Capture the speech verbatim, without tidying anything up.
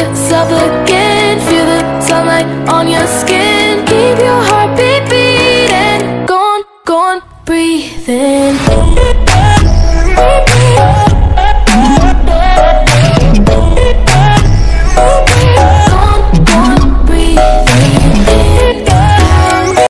yourself again. Feel the sunlight on your skin. Keep your heartbeat beating. Go on, go on, breathe in.